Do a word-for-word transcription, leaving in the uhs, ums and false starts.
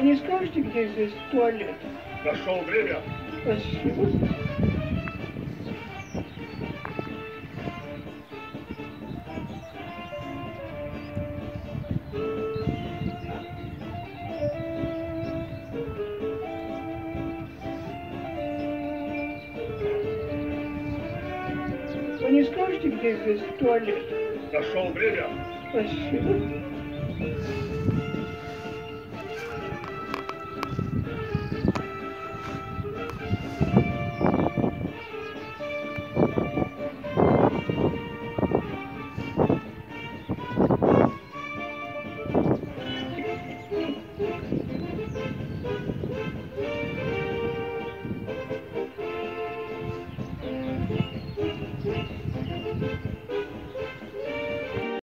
не скажете, где здесь туалет? Нашел время. Спасибо. Вы не скажете, где здесь туалет? Нашел время. Спасибо.